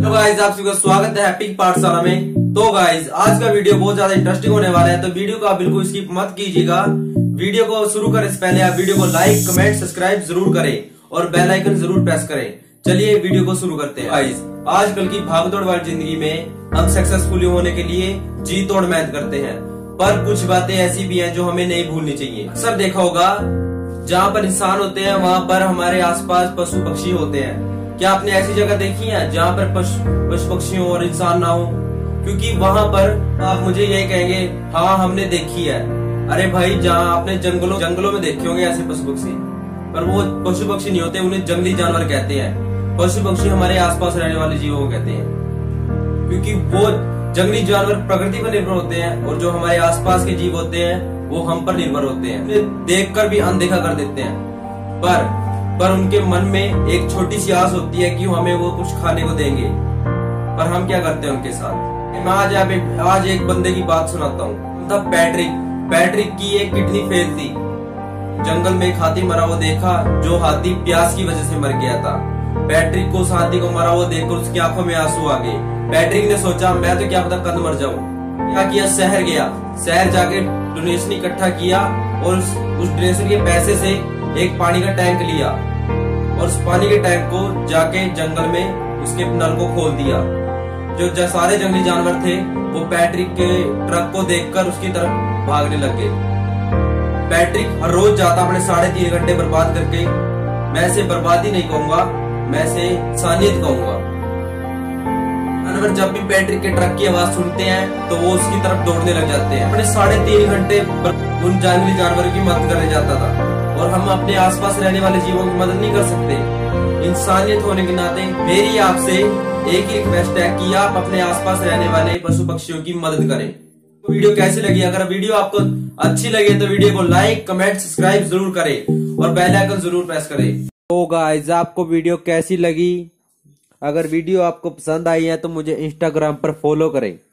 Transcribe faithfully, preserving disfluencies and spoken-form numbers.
तो गाइज आप सभी का स्वागत है हैप्पी पाठशाला में। तो गाइज आज का वीडियो बहुत ज्यादा इंटरेस्टिंग होने वाला है, तो वीडियो को आप बिल्कुल स्किप मत कीजिएगा। वीडियो को शुरू करने से पहले आप वीडियो को लाइक कमेंट सब्सक्राइब जरूर करें और बेल आइकन जरूर प्रेस करें। चलिए वीडियो को शुरू करते हैं। गाइज आजकल की भागदौड़ वाली जिंदगी में हम सक्सेसफुल होने के लिए जी तोड़ मेहनत करते हैं, पर कुछ बातें ऐसी भी हैं जो हमें नहीं भूलनी चाहिए। अक्सर देखा होगा जहाँ पर इंसान होते हैं वहाँ पर हमारे आसपास पशु पक्षी होते हैं। क्या आपने ऐसी जगह देखी है जहाँ पर पशु पक्षी हो और इंसान ना हो? क्योंकि वहाँ पर आप मुझे यही कहेंगे हाँ हमने देखी है। अरे भाई जहाँ आपने जंगलों जंगलों में देखे होंगे ऐसे पशु पक्षी, पर वो पशु पक्षी नहीं होते, उन्हें जंगली जानवर कहते हैं। पशु पक्षी हमारे आसपास रहने वाले जीवों को कहते हैं, क्योंकि वो जंगली जानवर प्रकृति पर निर्भर होते हैं और जो हमारे आसपास के जीव होते हैं वो हम पर निर्भर होते हैं। उन्हें देखकर भी अनदेखा कर देते हैं, पर पर उनके मन में एक छोटी सी आस होती है कि हमें वो कुछ खाने को देंगे। पर हम क्या करते हैं उनके साथ? मैं आज आप एक, आज एक बंदे की बात सुनाता हूँ। था पैट्रिक। पैट्रिक की एक किडनी फेल थी। जंगल में एक हाथी मरा वो देखा, जो हाथी प्यास की वजह से मर गया था। पैट्रिक को उस हाथी को मरा वो देखकर उसकी आंखों में आंसू आ गए। पैट्रिक ने सोचा मैं तो क्या पता कद मर जाऊं। क्या किया, शहर गया। शहर जाके डोनेशन इकट्ठा किया और उस, उस डोनेशन के पैसे से एक पानी का टैंक लिया और उस पानी के टैंक को जाके जंगल में उसके नल को खोल दिया। जो सारे जंगली जानवर थे वो पैट्रिक के ट्रक को देखकर उसकी तरफ भागने लगे। पैट्रिक हर रोज जाता अपने साढ़े तीन घंटे बर्बाद करके। मैं इसे बर्बादी नहीं कहूंगा, मैं इसे इंसानियत कहूंगा। जानवर जब भी पैट्रिक के ट्रक की आवाज सुनते हैं तो वो उसकी तरफ दौड़ने लग जाते हैं। अपने साढ़े तीन घंटे उन जंगली जानवरों की मदद करने जाता था, और हम अपने आसपास रहने वाले जीवों की मदद नहीं कर सकते। इंसानियत होने के नाते मेरी आपसे एक ही रिक्वेस्ट है कि आप अपने आसपास रहने वाले पशु पक्षियों की मदद करें। तो वीडियो कैसी लगी? अगर वीडियो आपको अच्छी लगे तो वीडियो को लाइक कमेंट सब्सक्राइब जरूर करें और बेल आइकन जरूर प्रेस करें। तो गाइस आपको वीडियो कैसी लगी? अगर वीडियो आपको पसंद आई है तो मुझे इंस्टाग्राम पर फॉलो करें।